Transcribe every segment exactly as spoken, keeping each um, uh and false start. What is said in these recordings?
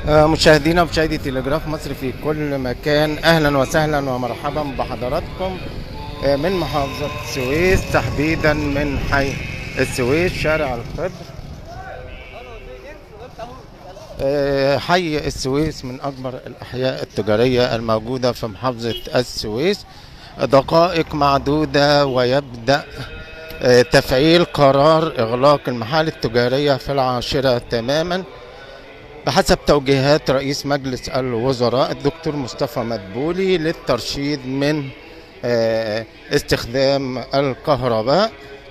آه، مشاهدينا مشاهدي تلجراف مصر في كل مكان، اهلا وسهلا ومرحبا بحضراتكم آه، من محافظة السويس، تحديدا من حي السويس شارع الخضر. آه، حي السويس من اكبر الاحياء التجارية الموجودة في محافظة السويس. دقائق معدودة ويبدأ آه، تفعيل قرار اغلاق المحال التجارية في العاشرة تماما بحسب توجيهات رئيس مجلس الوزراء الدكتور مصطفى مدبولي للترشيد من آه، استخدام الكهرباء.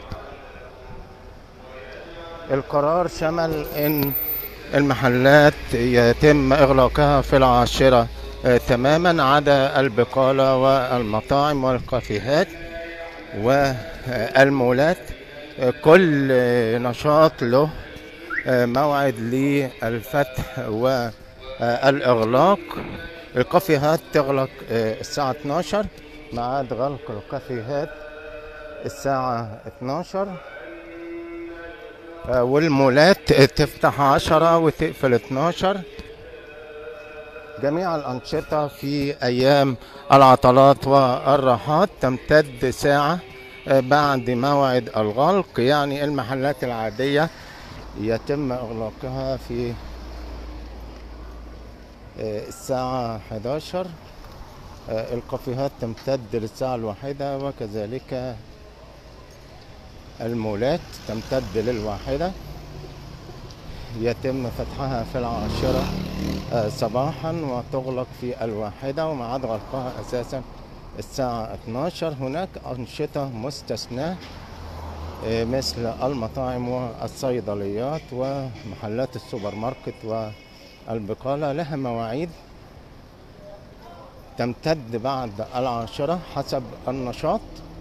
القرار شمل ان المحلات يتم اغلاقها في العاشرة آه، تماما عدا البقالة والمطاعم والكافيهات والمولات. آه، كل آه، نشاط له آه، موعد للفتح والإغلاق. الكافيهات تغلق آه، الساعة اتناشر، ميعاد غلق الكافيهات الساعة اتناشر، آه، والمولات تفتح عشرة وتقفل اتناشر. جميع الأنشطة في أيام العطلات والراحات تمتد ساعة آه، بعد موعد الغلق. يعني المحلات العادية يتم إغلاقها في آه، الساعة حداشر. آه، الكافيهات تمتد للساعة الواحدة، وكذلك المولات تمتد للواحدة. يتم فتحها في العاشرة آه، صباحا وتغلق في الواحدة، وميعاد غلقها أساسا الساعة اتناشر. هناك أنشطة مستثناة آه، مثل المطاعم والصيدليات ومحلات السوبر ماركت والبقالة، لها مواعيد تمتد بعد العاشرة حسب النشاط.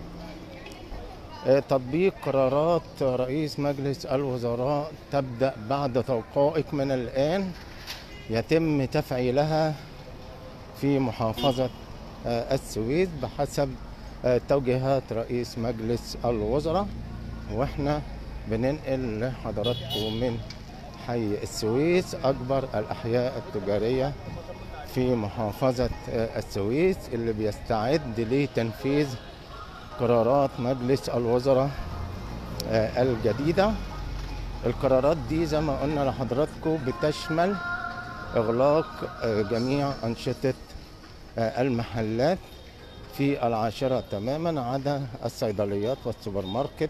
تطبيق قرارات رئيس مجلس الوزراء تبدأ بعد دقائق من الآن، يتم تفعيلها في محافظة السويس بحسب توجيهات رئيس مجلس الوزراء. واحنا بننقل لحضراتكم من حي السويس، أكبر الأحياء التجارية في محافظة السويس، اللي بيستعد لتنفيذ قرارات مجلس الوزراء الجديدة. القرارات دي زي ما قلنا لحضراتكم بتشمل إغلاق جميع أنشطة المحلات في العاشرة تماما عدا الصيدليات والسوبر ماركت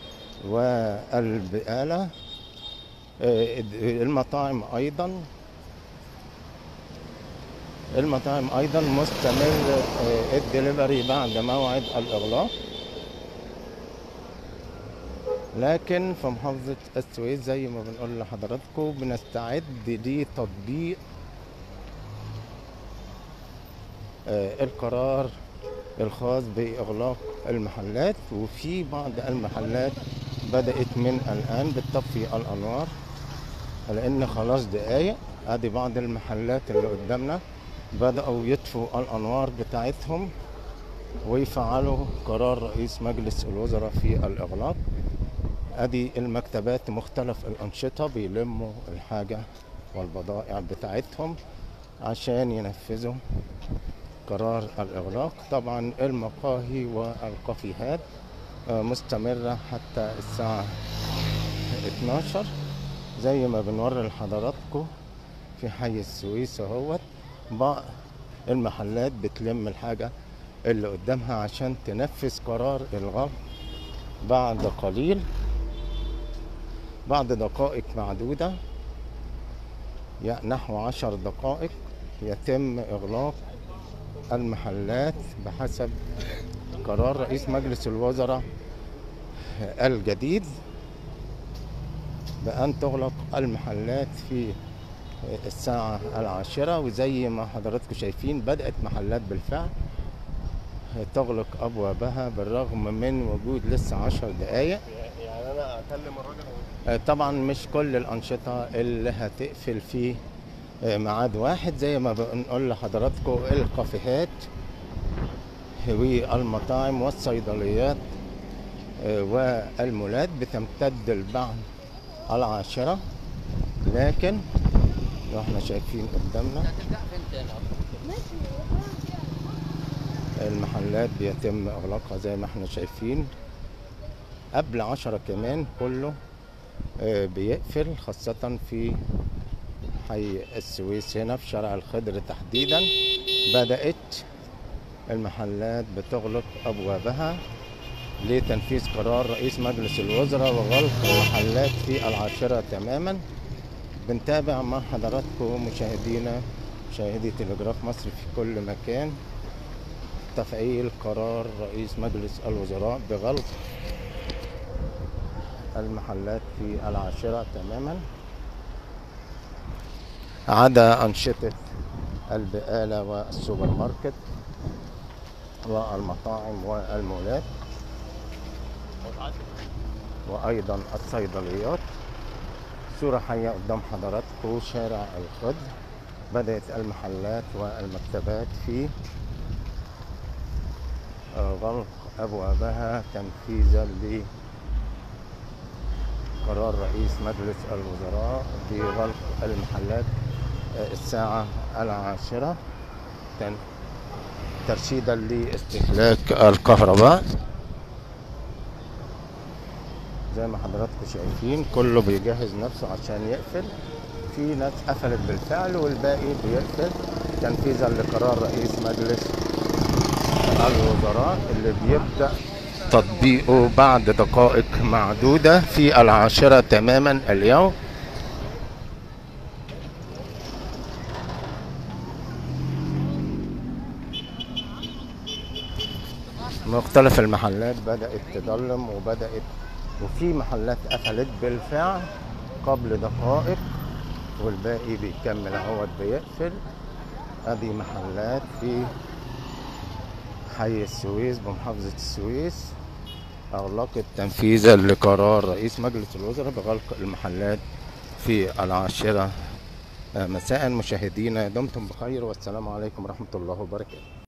والبقالة. المطاعم أيضا المطاعم أيضا مستمر الدليفري بعد موعد الإغلاق. لكن في محافظة السويس زي ما بنقول لحضراتكم بنستعد لتطبيق القرار الخاص بإغلاق المحلات. وفي بعض المحلات بدأت من الآن بتطفي الأنوار، لأن خلاص دقايق ادي بعض المحلات اللي قدامنا بدأوا يطفوا الأنوار بتاعتهم ويفعلوا قرار رئيس مجلس الوزراء في الإغلاق. ادي المكتبات مختلف الأنشطة بيلموا الحاجة والبضائع بتاعتهم عشان ينفذوا قرار الإغلاق. طبعا المقاهي والكافيهات مستمرة حتى الساعة اتناشر زي ما بنوري لحضراتكم في حي السويس اهوت. بقى المحلات بتلم الحاجة اللي قدامها عشان تنفذ قرار الغلق بعد قليل، بعد دقائق معدودة، يعني نحو عشر دقائق يتم إغلاق المحلات بحسب قرار رئيس مجلس الوزراء الجديد بأن تغلق المحلات في الساعة العاشرة. وزي ما حضراتكم شايفين بدأت محلات بالفعل تغلق أبوابها بالرغم من وجود لسه عشر دقايق. يعني انا اكلم الراجل؟ طبعا مش كل الأنشطة اللي هتقفل في ميعاد واحد، زي ما بنقول لحضراتكم الكافيهات والمطاعم والصيدليات والمولات بتمتد لبعد العاشرة. لكن اللي احنا شايفين قدامنا المحلات بيتم اغلاقها زي ما احنا شايفين قبل عشرة كمان كله آه، بيقفل، خاصة في حي السويس هنا في شارع الخضر تحديدا. بدأت المحلات بتغلق أبوابها لتنفيذ قرار رئيس مجلس الوزراء وغلق المحلات في العاشرة تماما. بنتابع مع حضراتكم مشاهدينا مشاهدي تلجراف مصر في كل مكان تفعيل قرار رئيس مجلس الوزراء بغلق المحلات في العاشرة تماما، عدا أنشطة البقالة والسوبر ماركت والمطاعم والمولات وأيضا الصيدليات. صورة حية قدام حضراتكم شارع الخضر. بدأت المحلات والمكتبات في غلق أبوابها تنفيذا لقرار رئيس مجلس الوزراء بغلق المحلات الساعة العاشرة ترشيدا لاستهلاك الكهرباء. زي ما حضراتكم شايفين كله بيجهز نفسه عشان يقفل. في ناس قفلت بالفعل والباقي بيقفل تنفيذا لقرار رئيس مجلس الوزراء اللي بيبدأ تطبيقه بعد دقائق معدودة في العاشرة تماما اليوم. مختلف المحلات بدأت تضلم وبدأت وفي محلات قفلت بالفعل قبل دقائق والباقي بيكمل اهوت بيقفل. ادي محلات في حي السويس بمحافظة السويس اغلقت تنفيذا لقرار رئيس مجلس الوزراء بغلق المحلات في العاشرة مساء. مشاهدينا دمتم بخير والسلام عليكم ورحمة الله وبركاته.